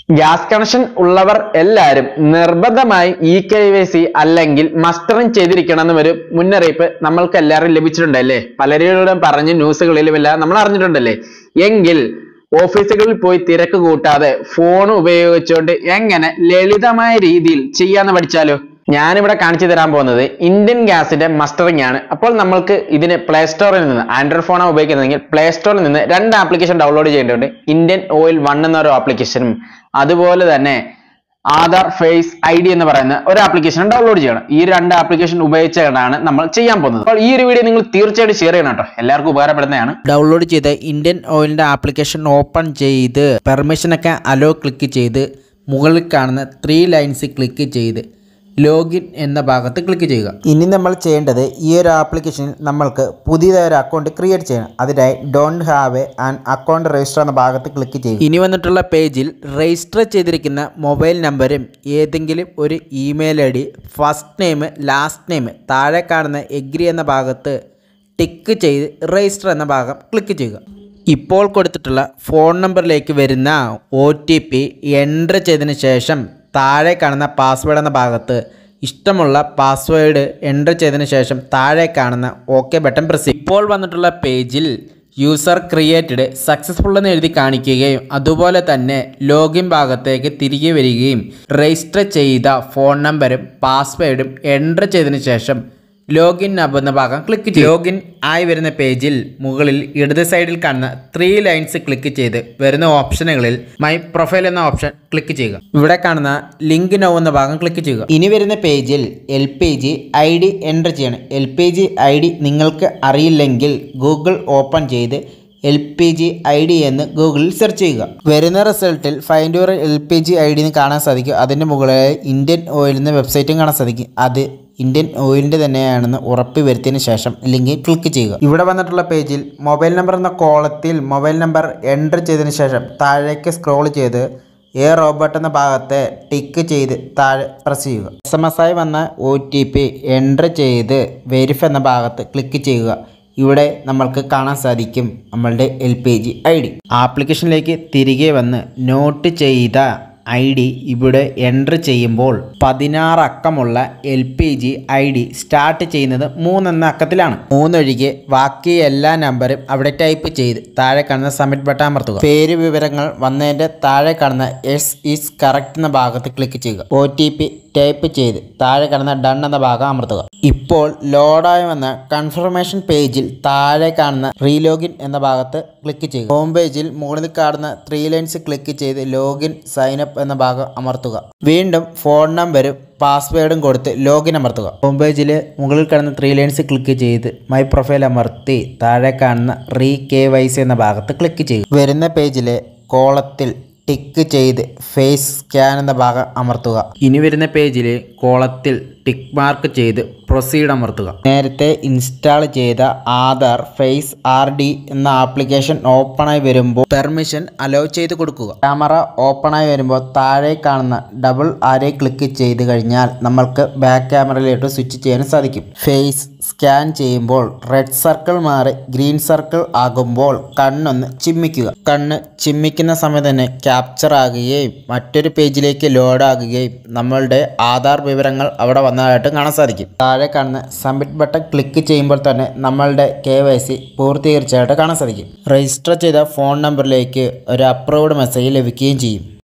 Gas connection ഉള്ളവർ എല്ലാവരും നിർബന്ധമായി KYC അല്ലെങ്കിൽ മസ്റ്ററിംഗ് ചെയ്തിരിക്കണം എന്നൊരു മുന്നറിയിപ്പ് നമ്മൾക്ക് എല്ലാവരും ലഭിച്ചിട്ടുണ്ടല്ലേ? പലരോടും പറഞ്ഞ് ന്യൂസുകളിലും എല്ലാം നമ്മൾ അറിഞ്ഞിട്ടുണ്ടല്ലേ? എങ്കിൽ ഓഫീസുകളിൽ പോയി തിരക്ക് കൂട്ടാതെ ഫോൺ ഉപയോഗിച്ചുകൊണ്ട് എങ്ങനെ ലളിതമായ രീതിയിൽ ചെയ്യാന്ന് പഠിച്ചാലോ? ഞാനിവിടെ കാണിച്ചു തരാൻ പോകുന്നത് ഇന്ത്യൻ ഗ്യാസിന്റെ മസ്റ്ററിംഗ് ആണ്. അപ്പോൾ നമ്മൾക്ക് ഇതിന് പ്ലേ സ്റ്റോറിൽ നിന്ന്, ആൻഡ്രോയിഡ് ഫോണാണ് ഉപയോഗിക്കുന്നതെങ്കിൽ പ്ലേ സ്റ്റോറിൽ നിന്ന് രണ്ട് ആപ്ലിക്കേഷൻ ഡൗൺലോഡ് ചെയ്യേണ്ടതുണ്ട്. ഇന്ത്യൻ ഓയിൽ 1 എന്നൊരു ആപ്ലിക്കേഷനും അതുപോലെ തന്നെ ആധാർ ഫേസ് ID എന്ന് പറയുന്ന ഒരു ആപ്ലിക്കേഷൻ ഡൗൺലോഡ് ചെയ്യണം. ഈ രണ്ട് ആപ്ലിക്കേഷൻ ഉപയോഗിച്ചാണ് നമ്മൾ ചെയ്യാൻ പോകുന്നത്. അപ്പോൾ ഈ ഒരു വീഡിയോ നിങ്ങൾ തീർച്ചയായിട്ടും ഷെയർ ചെയ്യണം കേട്ടോ, എല്ലാവർക്കും ഉപകാരപ്പെടുന്നതാണ്. ഡൗൺലോഡ് ചെയ്ത് ഇന്ത്യൻ ഓയിലിന്റെ ആപ്ലിക്കേഷൻ ഓപ്പൺ ചെയ്ത് പെർമിഷൻ ഒക്കെ അലോ ക്ലിക്ക് ചെയ്ത് മുകളിൽ കാണുന്ന 3 ലൈൻസ് ക്ലിക്ക് ചെയ്ത് ലോഗിൻ എന്ന ഭാഗത്ത് ക്ലിക്ക് ചെയ്യുക. ഇനി നമ്മൾ ചെയ്യേണ്ടത് ഈ ഒരു ആപ്ലിക്കേഷനിൽ നമ്മൾക്ക് പുതിയതായ ഒരു അക്കൗണ്ട് ക്രിയേറ്റ് ചെയ്യണം. അതിനായി don't have an account register എന്ന ഭാഗത്ത് ക്ലിക്ക് ചെയ്യുക. ഇനി വന്നിട്ടുള്ള പേജിൽ രജിസ്റ്റർ ചെയ്തിരിക്കുന്ന മൊബൈൽ നമ്പറും ഏതെങ്കിലും ഒരു email ID, first name, last name താഴെ കാണുന്ന എഗ്രി എന്ന ഭാഗത്ത് ടിക്ക് ചെയ്ത് രജിസ്റ്റർ എന്ന ഭാഗം ക്ലിക്ക് ചെയ്യുക. ഇപ്പോൾ കൊടുത്തിട്ടുള്ള ഫോൺ നമ്പറിലേക്ക് വരുന്ന OTP എൻ്റർ ചെയ്തതിന് ശേഷം താഴെ കാണുന്ന പാസ്വേഡ് എന്ന ഭാഗത്ത് ഇഷ്ടമുള്ള പാസ്വേഡ് എൻ്റർ ചെയ്തതിന് ശേഷം താഴെ കാണുന്ന OK ബട്ടൺ പ്രസ് ചെയ്യുക. ഇപ്പോൾ വന്നിട്ടുള്ള പേജിൽ യൂസർ ക്രിയേറ്റഡ് സക്സസ്ഫുൾ എന്ന് എഴുതി കാണിക്കുകയും അതുപോലെ തന്നെ ലോഗിൻ ഭാഗത്തേക്ക് തിരികെ വരികയും രജിസ്റ്റർ ചെയ്ത ഫോൺ നമ്പറും പാസ്വേഡും എൻ്റർ ചെയ്തതിന് ശേഷം ലോഗിൻ നമ്പ് എന്ന ഭാഗം ക്ലിക്ക് ചെയ്ത് ലോഗിൻ ആയി വരുന്ന പേജിൽ മുകളിൽ ഇടത് സൈഡിൽ കാണുന്ന 3 ലൈൻസ് ക്ലിക്ക് ചെയ്ത് വരുന്ന ഓപ്ഷനുകളിൽ മൈ പ്രൊഫൈൽ എന്ന ഓപ്ഷൻ ക്ലിക്ക് ചെയ്യുക. ഇവിടെ കാണുന്ന ലിങ്ക് നൗ എന്ന ഭാഗം ക്ലിക്ക് ചെയ്യുക. ഇനി വരുന്ന പേജിൽ LPG ID എൻ്റർ ചെയ്യണം. LPG ID നിങ്ങൾക്ക് അറിയില്ലെങ്കിൽ ഗൂഗിൾ ഓപ്പൺ ചെയ്ത് LPG ID എന്ന് ഗൂഗിളിൽ സെർച്ച് ചെയ്യുക. വരുന്ന റിസൾട്ടിൽ ഫൈൻഡ് യുവർ LPG ID എന്ന് കാണാൻ സാധിക്കും. അതിൻ്റെ മുകളിൽ ഇന്ത്യൻ ഓയിലിൻ്റെ വെബ്സൈറ്റും കാണാൻ സാധിക്കും. അത് ഇന്ത്യൻ ഓയിലിൻ്റെ തന്നെയാണെന്ന് ഉറപ്പ് വരുത്തിയതിന് ശേഷം ലിങ്കിൽ ക്ലിക്ക് ചെയ്യുക. ഇവിടെ വന്നിട്ടുള്ള പേജിൽ മൊബൈൽ നമ്പർ എന്ന കോളത്തിൽ മൊബൈൽ നമ്പർ എൻ്റർ ചെയ്തതിന് ശേഷം താഴേക്ക് സ്ക്രോൾ ചെയ്ത് റോബോട്ട് എന്ന ഭാഗത്തെ ടിക്ക് ചെയ്ത് താഴെ പ്രസ് ചെയ്യുക. SMS ആയി വന്ന OTP എൻ്റർ ചെയ്ത് വെരിഫൈ എന്ന ഭാഗത്ത് ക്ലിക്ക് ചെയ്യുക. ഇവിടെ നമ്മൾക്ക് കാണാൻ സാധിക്കും നമ്മളുടെ LPG ID. ആപ്ലിക്കേഷനിലേക്ക് തിരികെ വന്ന് നോട്ട് ചെയ്ത ID ഇവിടെ എൻ്റർ ചെയ്യുമ്പോൾ 16 അക്കമുള്ള LPG ID സ്റ്റാർട്ട് ചെയ്യുന്നത് 3 എന്ന അക്കത്തിലാണ്. 3 ഒഴികെ ബാക്കി എല്ലാ നമ്പറും അവിടെ ടൈപ്പ് ചെയ്ത് താഴെ കാണുന്ന സബ്മിറ്റ് ബട്ടൺ അമർത്തുക. പേര് വിവരങ്ങൾ വന്നതിൻ്റെ താഴെ കാണുന്ന യെസ് ഈസ് കറക്റ്റ് എന്ന ഭാഗത്ത് ക്ലിക്ക് ചെയ്യുക. OTP ടൈപ്പ് ചെയ്ത് താഴെ കാണുന്ന ഡൺ എന്ന ഭാഗം അമർത്തുക. ഇപ്പോൾ ലോഡായി വന്ന കൺഫർമേഷൻ പേജിൽ താഴെ കാണുന്ന റീലോഗിൻ എന്ന ഭാഗത്ത് ക്ലിക്ക് ചെയ്യുക. ഹോം പേജിൽ മുകളിൽ കാണുന്ന 3 ലൈൻസ് ക്ലിക്ക് ചെയ്ത് ലോഗിൻ സൈൻ അപ്പ് എന്ന ഭാഗം അമർത്തുക. വീണ്ടും ഫോൺ നമ്പരും പാസ്വേഡും കൊടുത്ത് ലോഗിൻ അമർത്തുക. ഹോം പേജിൽ മുകളിൽ കാണുന്ന 3 ലൈൻസ് ക്ലിക്ക് ചെയ്ത് മൈ പ്രൊഫൈൽ അമർത്തി താഴെ കാണുന്ന KYC എന്ന ഭാഗത്ത് ക്ലിക്ക് ചെയ്യുക. വരുന്ന പേജിലെ കോളത്തിൽ ടിക്ക് ചെയ്ത് ഫേസ് സ്കാൻ എന്ന ഭാഗം അമർത്തുക. ഇനി വരുന്ന പേജിൽ കോളത്തിൽ ടിക്ക് മാർക്ക് ചെയ്ത് പ്രൊസീഡ് അമർത്തുക. നേരത്തെ ഇൻസ്റ്റാൾ ചെയ്ത ആധാർ ഫേസ് RD എന്ന ആപ്ലിക്കേഷൻ ഓപ്പണായി വരുമ്പോൾ പെർമിഷൻ അലോ ചെയ്ത് കൊടുക്കുക. ക്യാമറ ഓപ്പണായി വരുമ്പോൾ താഴെ കാണുന്ന ഡബിൾ ആരോ ക്ലിക്ക് ചെയ്ത് കഴിഞ്ഞാൽ നമ്മൾക്ക് ബാക്ക് ക്യാമറയിലോട്ട് സ്വിച്ച് ചെയ്യാൻ സാധിക്കും. ഫേസ് സ്കാൻ ചെയ്യുമ്പോൾ റെഡ് സർക്കിൾ മാറി ഗ്രീൻ സർക്കിൾ ആകുമ്പോൾ കണ്ണൊന്ന് ചിമ്മിക്കുക. കണ്ണ് ചിമ്മിക്കുന്ന സമയം തന്നെ ക്യാപ്ചർ ആകുകയും മറ്റൊരു പേജിലേക്ക് ലോഡ് ആകുകയും നമ്മളുടെ ആധാർ വിവരങ്ങൾ അവിടെ വന്നതായിട്ട് കാണാൻ സാധിക്കും. താഴെ കാണുന്ന സബ്മിറ്റ് ബട്ടൺ ക്ലിക്ക് ചെയ്യുമ്പോൾ തന്നെ നമ്മളുടെ KYC പൂർത്തീകരിച്ചതായിട്ട് കാണാൻ സാധിക്കും. രജിസ്റ്റർ ചെയ്ത ഫോൺ നമ്പറിലേക്ക് ഒരു അപ്രൂവ്ഡ് മെസ്സേജ് ലഭിക്കുകയും ചെയ്യും.